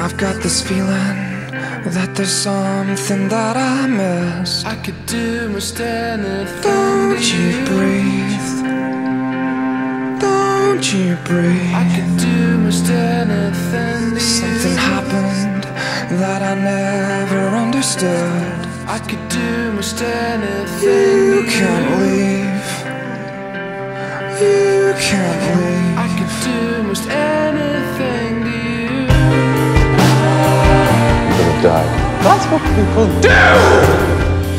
I've got this feeling that there's something that I miss. I could do most anything. Don't you breathe, don't you breathe. I could do most anything. Something happened that I never understood. I could do most anything. You can't leave, you can't leave. I could do most anything to you. I'm gonna die. That's what people do!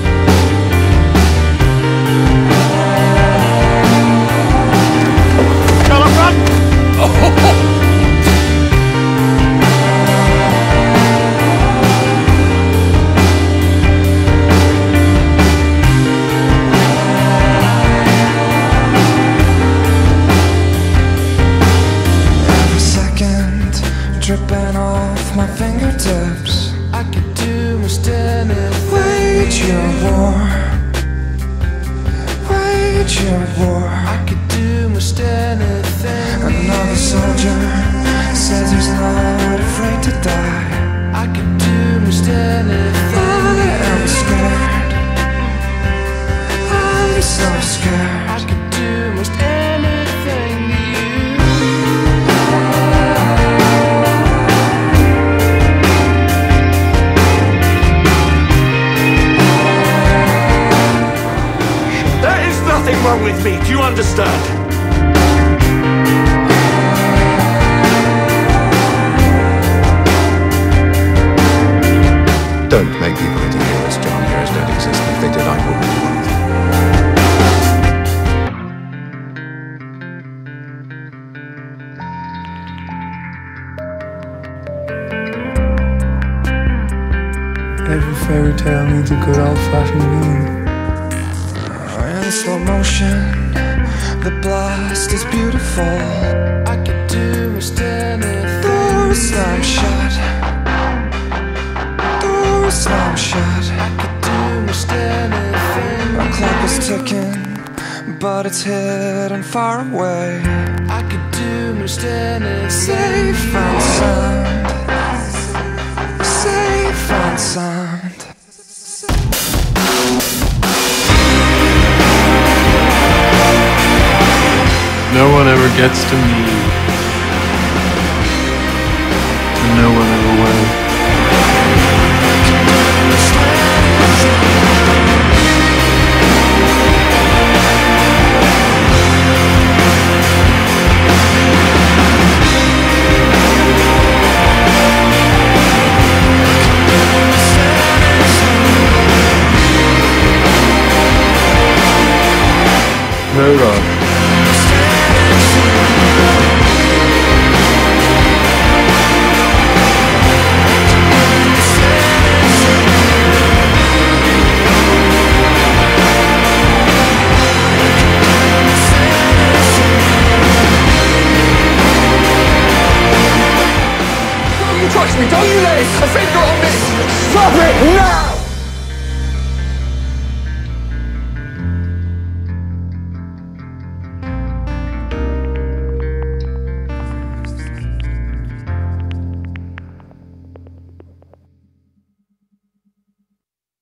Dripping off my fingertips. I could do most anything. Wage your war, wage your war. I could do most anything. Another soldier says he's not afraid to die. I could do most anything. I am scared, I'm so scared. I could do most anything to you. Nothing wrong with me, do you understand? Don't make people into heroes, John. Heroes don't exist. If they did, I wouldn't be one of them. Every fairy tale needs a good old-fashioned villain. In slow motion, the blast is beautiful. I could do most anything. Doors slam shut, doors slam shut. I could do most anything. A clock is ticking, but it's hidden far away. I could do most anything. Safe and sound, safe and sound. No one ever gets to me, and no one ever will. No, Rob. Don't you touch me, don't you lay a finger on me! Stop it now!